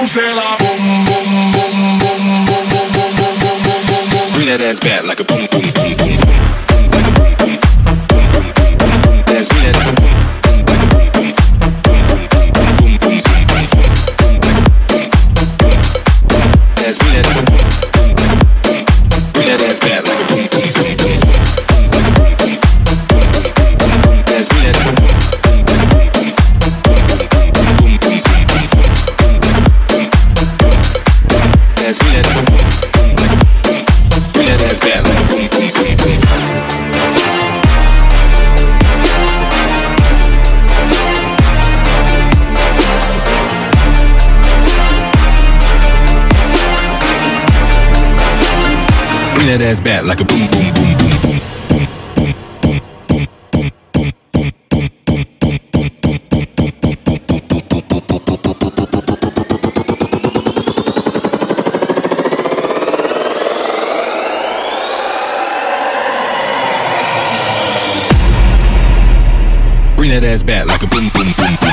say la boom boom boom boom boom boom boom boom boom boom boom boom. Bring that ass back like a boom boom boom boom boom. Like a boom boom boom boom boom boom boom. That's bring that boom like a boom boom boom boom boom boom boom boom. That's bring that boom like a boom. Bring that ass back like a boom boom boom boom. Like a boom boom boom boom boom. That's bring that boom like a boom boom boom boom boom boom. That's bring that boom like a boom. Bring that ass back like a boom boom boom boom. Bring that ass back like a boom boom boom boom boom. Bring that ass back like a boom boom boom.